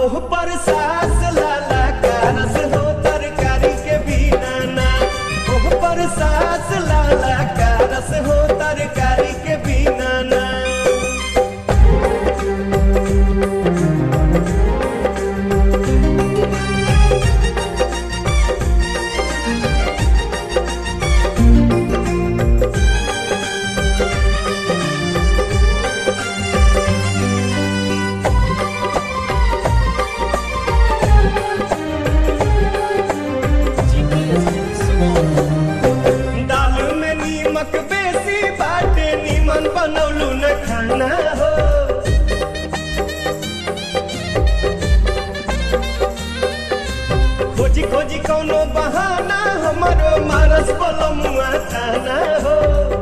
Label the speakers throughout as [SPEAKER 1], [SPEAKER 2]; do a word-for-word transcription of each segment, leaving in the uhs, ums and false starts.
[SPEAKER 1] ओह पर सास लाला का रस हो तरकारी के बिना ना। ओह पर सास लाला का रस हो तरकारी के बिना ना। बनौलू न खाना हो खोजी खोजी कौनो बहाना हमारो मारस बलमुआ थाना हो।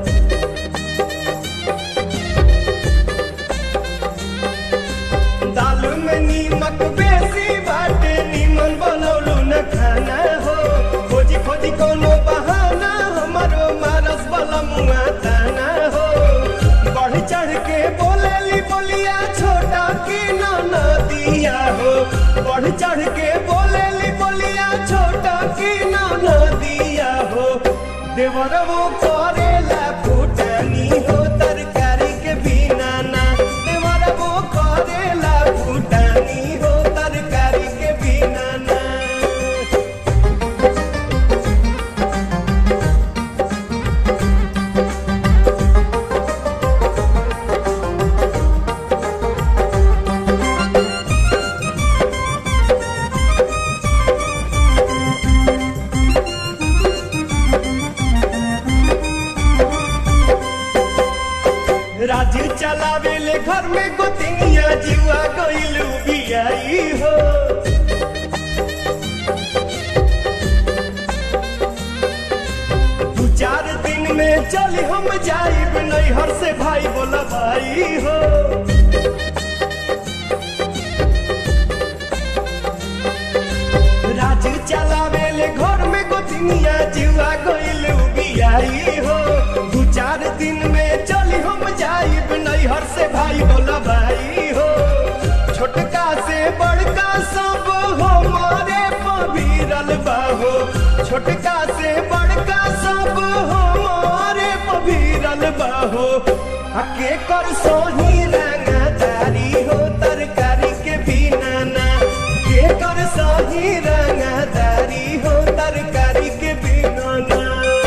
[SPEAKER 1] दाल में नीमक बेसी बाटे निमन बनौलू न खाना हो। खोजी खोजी कौनो बहाना हमारो मारस बलमुआ थाना हो। बढ़ चढ़ के बोलेली बोलिया छोटा की ननदिया हो। बढ़ चढ़ के बोलेली बोलिया छोटा की ननदिया हो। देवर वो करेला फूटानी हो तरकारी के बिना ना। देवर वो करेला फूटानी हो तरकारी के बिना ना। राजू चलावेले घर में गोतिनिया जीवा गइलू बियाई हो। दू चार दिन में चली हम जाइब नैहर से भाई बोला भाई हो। राजू चलावेले घर में गोतिनिया जीवा गइलू बियाई हो। दू चार दिन में चली हम जाइब नैहर से भाई बोला भाई हो। छोटका से बड़का सब हमारे पबीरल बाहो। छोटका से बड़का सब हमारे पबीरल बाहो। के कर सोही रंगदारी हो तरकारी के बिना ना। के कर सोही रंगदारी हो तरकारी के बिना ना।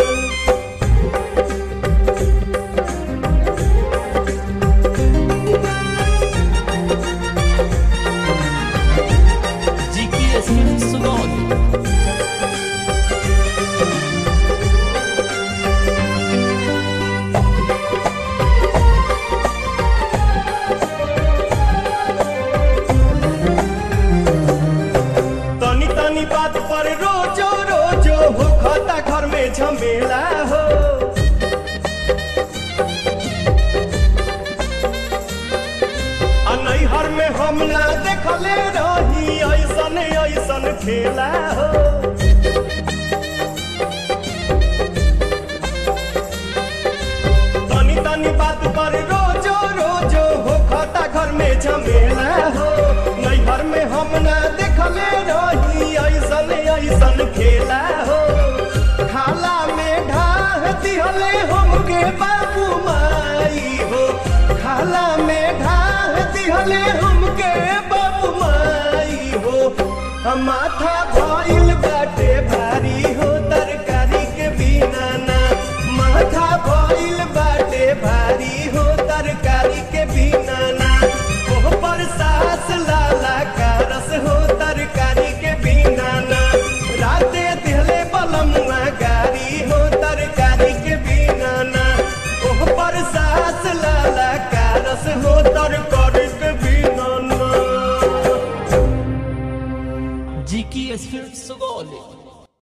[SPEAKER 1] बात पर रोजो रोजो हो खाता घर में झमेला हो। नैहर में हम ना देखले रही ऐसन ऐसन खेला हो। तनी तनी बात पर रोजो रोजो हो खाता घर में झमेला हो। नैहर में हम ना देखले रही ऐसन ऐसन खेला हो। खाला में ढाह दिहले हमके बाबू माई हो। खाला में ढाह दिहले हमके बाबू माई हो। माथा भइल बाटे भारी हो तरकारी के बिना ना। माथा भइल बाटे भारी हो तरकारी के बिना ना। ओह पर सास लाला का रस हो तरकारी के बिना ना। राते दिहले बलमुआ गारी हो तरकारी के बिना ना। ओह पर सास लाला का रस हो तरकारी के बिना ना।
[SPEAKER 2] G K S Films Sogole.